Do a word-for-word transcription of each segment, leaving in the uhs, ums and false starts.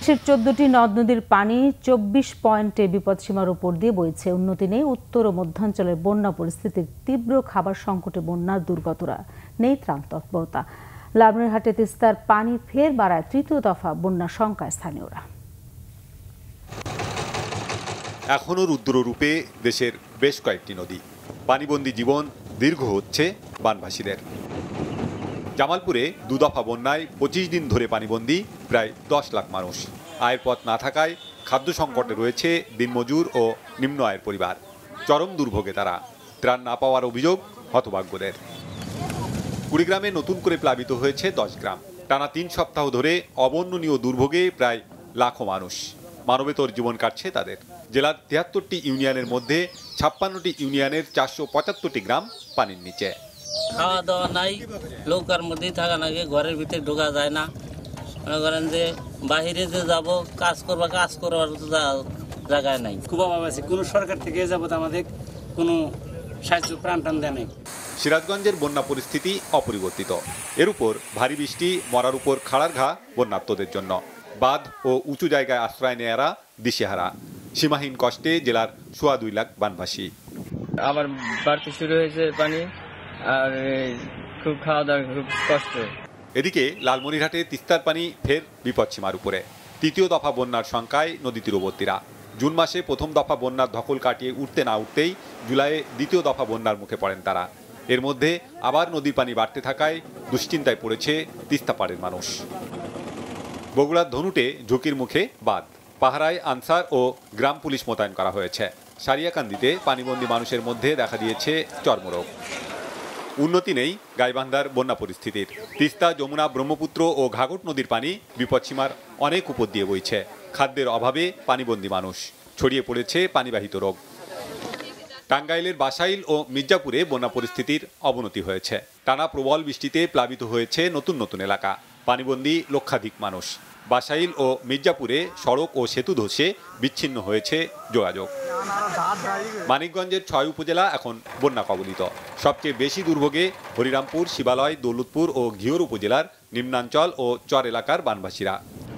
দেশের চোদ্দটি নদ নদীর পানি চব্বিশ পয়েন্টে বিপদসীমার উপর দিয়ে বইছে। উন্নতি নেই উত্তর ও মধ্যাঞ্চলের বন্যা পরিস্থিতির তীব্র, খাবার সংকটে বন্যার দুর্গতরা, নেই ত্রাণ তৎপরতা। লালমনিরহাটে তিস্তার পানি ফের বাড়ায় তৃতীয় দফা বন্যা শঙ্কায় স্থানীয়রা। এখনও রুদ্র রূপে দেশের বেশ কয়েকটি নদী। পানিবন্দী জীবন দীর্ঘ হচ্ছে বানভাসীদের। জামালপুরে দুদফা বন্যায় পঁচিশ দিন ধরে পানিবন্দী প্রায় দশ লাখ মানুষ। আয়ের পথ না থাকায় খাদ্য সংকটে রয়েছে দিনমজুর ও নিম্ন আয়ের পরিবার। চরম দুর্ভোগে তারা। ত্রাণ না পাওয়ার অভিযোগ হতভাগ্যদের। কুড়িগ্রামে নতুন করে প্লাবিত হয়েছে দশ গ্রাম। টানা তিন সপ্তাহ ধরে অবর্ণনীয় দুর্ভোগে প্রায় লাখো মানুষ। মানবেতর জীবন কাটছে তাদের। জেলার তিয়াত্তরটি ইউনিয়নের মধ্যে ছাপ্পান্নটি ইউনিয়নের চারশো পঁচাত্তরটি গ্রাম পানির নিচে। খাওয়া দাওয়া নাই, নৌকার মধ্যেই থাকা নাকি, ঘরের ভিতরে ঢোকা যায় না। মনে করেন যে বাহিরে যে যাব কাজ করবা, কাজ করবার জায়গায় নাই। খুব অভাব আছে। কোনো সরকার থেকে যাবত আমাদের কোনো সাহায্য প্রাণ টান দেয় নাই। সিরাজগঞ্জের বন্যা পরিস্থিতি অপরিবর্তিত। এর উপর ভারী বৃষ্টি, মরার উপর খাড়ার ঘা বন্যার্তদের জন্য। বাঁধ ও উঁচু জায়গায় আশ্রয় নেয়ারা দিশেহারা। সীমাহীন কষ্টে জেলার সোয়া দুই লাখ বানভাসী। আবার বাড়তে শুরু হয়েছে পানি, আর খুব খাওয়া দাওয়া খুব কষ্ট। এদিকে লালমনিরহাটে তিস্তার পানি ফের বিপদসীমার উপরে। তৃতীয় দফা বন্যার শঙ্কায় নদী তীরবর্তীরা। জুন মাসে প্রথম দফা বন্যার দখল কাটিয়ে উঠতে না উঠতেই জুলাইয়ে দ্বিতীয় দফা বন্যার মুখে পড়েন তারা। এর মধ্যে আবার নদীর পানি বাড়তে থাকায় দুশ্চিন্তায় পড়েছে তিস্তাপাড়ের মানুষ। বগুড়ার ধনুটে ঝুঁকির মুখে বাঁধ। পাহারায় আনসার ও গ্রাম পুলিশ মোতায়েন করা হয়েছে। সারিয়াকান্দিতে পানিবন্দী মানুষের মধ্যে দেখা দিয়েছে চর্মরোগ। উন্নতি নেই গাইবান্ধার বন্যা পরিস্থিতির। তিস্তা, যমুনা, ব্রহ্মপুত্র ও ঘাঘট নদীর পানি বিপদসীমার অনেক উপর দিয়ে বইছে। খাদ্যের অভাবে পানিবন্দী মানুষ। ছড়িয়ে পড়েছে পানিবাহিত রোগ। টাঙ্গাইলের বাসাইল ও মির্জাপুরে বন্যা পরিস্থিতির অবনতি হয়েছে। টানা প্রবল বৃষ্টিতে প্লাবিত হয়েছে নতুন নতুন এলাকা। পানিবন্দী লক্ষাধিক মানুষ। বাসাইল ও মির্জাপুরে সড়ক ও সেতু ধসে বিচ্ছিন্ন হয়েছে যোগাযোগ। মানিকগঞ্জের ছয় উপজেলা এখন বন্যা কবলিত। সবচেয়ে বেশি দুর্ভোগে হরিরামপুর, শিবালয়, দৌলতপুর ও ঘিওর উপজেলার নিম্নাঞ্চল ও চর এলাকার বানভাসীরা।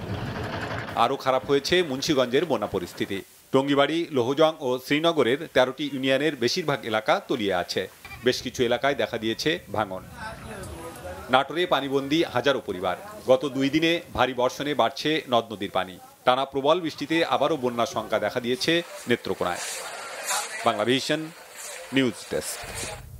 আরও খারাপ হয়েছে মুন্সিগঞ্জের বন্যা পরিস্থিতি। টঙ্গিবাড়ি, লোহজং ও শ্রীনগরের তেরোটি ইউনিয়নের বেশিরভাগ এলাকা তলিয়ে আছে। বেশ কিছু এলাকায় দেখা দিয়েছে ভাঙন। নাটোরে পানিবন্দী হাজারো পরিবার। গত দুই দিনে ভারী বর্ষণে বাড়ছে নদ নদীর পানি। টানা প্রবল বৃষ্টিতে আবারও বন্যার শঙ্কা দেখা দিয়েছে নেত্রকোনায়। Banglavision news desk.